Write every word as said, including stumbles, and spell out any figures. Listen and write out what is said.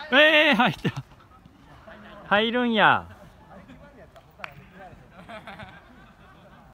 ええー、入った。入るんや。